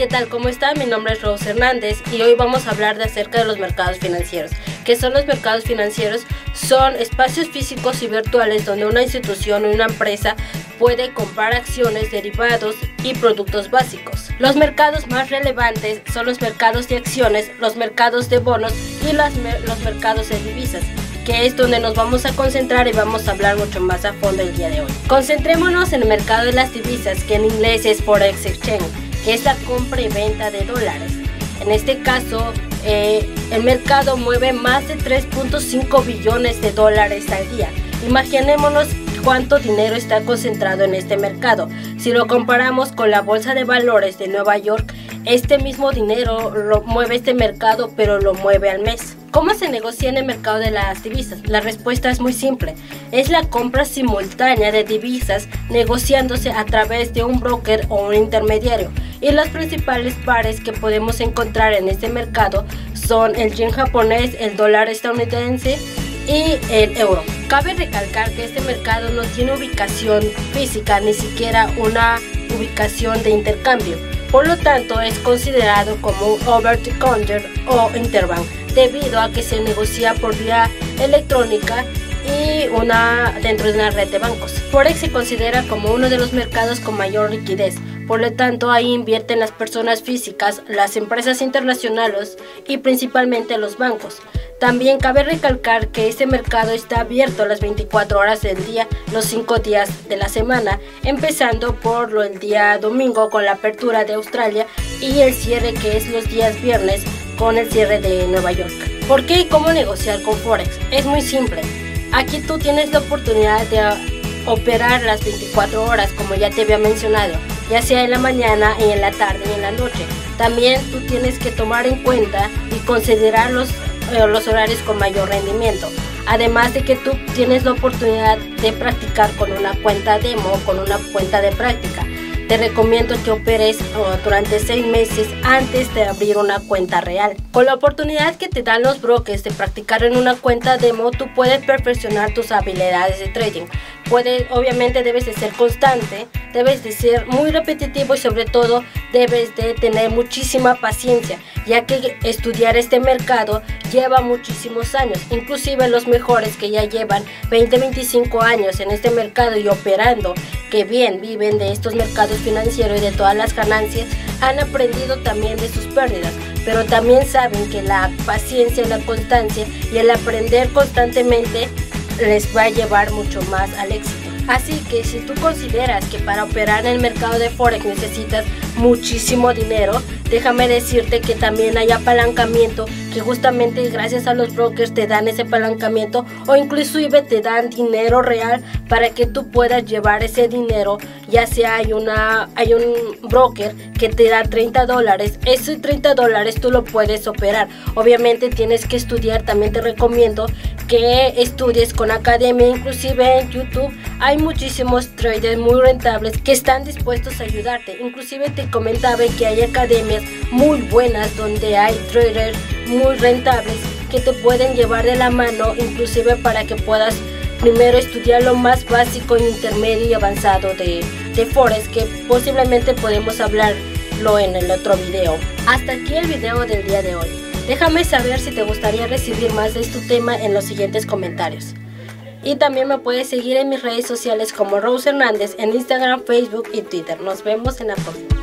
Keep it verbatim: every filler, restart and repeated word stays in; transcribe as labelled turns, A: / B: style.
A: ¿qué tal? ¿Cómo están? Mi nombre es Rose Hernández y hoy vamos a hablar de acerca de los mercados financieros. ¿Qué son los mercados financieros? Son espacios físicos y virtuales donde una institución o una empresa puede comprar acciones, derivados y productos básicos. Los mercados más relevantes son los mercados de acciones, los mercados de bonos y las, los mercados de divisas, que es donde nos vamos a concentrar y vamos a hablar mucho más a fondo el día de hoy. Concentrémonos en el mercado de las divisas, que en inglés es Forex Exchange, que es la compra y venta de dólares. En este caso, eh, el mercado mueve más de tres punto cinco billones de dólares al día. Imaginémonos cuánto dinero está concentrado en este mercado. Si lo comparamos con la bolsa de valores de Nueva York, este mismo dinero lo mueve este mercado, pero lo mueve al mes. ¿Cómo se negocia en el mercado de las divisas? La respuesta es muy simple. Es la compra simultánea de divisas negociándose a través de un broker o un intermediario. Y los principales pares que podemos encontrar en este mercado son el yen japonés, el dólar estadounidense y el euro. Cabe recalcar que este mercado no tiene ubicación física, ni siquiera una ubicación de intercambio. Por lo tanto, es considerado como un over the counter o interbank, debido a que se negocia por vía electrónica y una dentro de una red de bancos. Forex se considera como uno de los mercados con mayor liquidez. Por lo tanto, ahí invierten las personas físicas, las empresas internacionales y principalmente los bancos. También cabe recalcar que este mercado está abierto las veinticuatro horas del día, los cinco días de la semana, empezando por lo el día domingo con la apertura de Australia y el cierre, que es los días viernes con el cierre de Nueva York. ¿Por qué y cómo negociar con Forex? Es muy simple. Aquí tú tienes la oportunidad de operar las veinticuatro horas, como ya te había mencionado, ya sea en la mañana, y en la tarde y en la noche. También tú tienes que tomar en cuenta y considerar los los horarios con mayor rendimiento, además de que tú tienes la oportunidad de practicar con una cuenta demo o con una cuenta de práctica. Te recomiendo que operes durante seis meses antes de abrir una cuenta real. Con la oportunidad que te dan los brokers de practicar en una cuenta demo, tú puedes perfeccionar tus habilidades de trading. Puedes, obviamente debes de ser constante, debes de ser muy repetitivo y sobre todo debes de tener muchísima paciencia, ya que estudiar este mercado lleva muchísimos años. Inclusive los mejores que ya llevan veinte, veinticinco años en este mercado y operando, que bien viven de estos mercados financieros y de todas las ganancias, han aprendido también de sus pérdidas, pero también saben que la paciencia, la constancia y el aprender constantemente les va a llevar mucho más al éxito. Así que si tú consideras que para operar en el mercado de Forex necesitas muchísimo dinero, déjame decirte que también hay apalancamiento, que justamente gracias a los brokers te dan ese apalancamiento o inclusive te dan dinero real para que tú puedas llevar ese dinero. Ya sea hay, una, hay un broker que te da treinta dólares, esos treinta dólares tú lo puedes operar. Obviamente tienes que estudiar, también te recomiendo que estudies con academia, inclusive en YouTube hay muchísimos traders muy rentables que están dispuestos a ayudarte. Inclusive te comentaba que hay academias muy buenas donde hay traders muy rentables que te pueden llevar de la mano, inclusive para que puedas primero estudiar lo más básico, intermedio y avanzado de, de Forex, que posiblemente podemos hablarlo en el otro video. Hasta aquí el video del día de hoy. Déjame saber si te gustaría recibir más de este tema en los siguientes comentarios. Y también me puedes seguir en mis redes sociales como Rose Hernández en Instagram, Facebook y Twitter. Nos vemos en la próxima.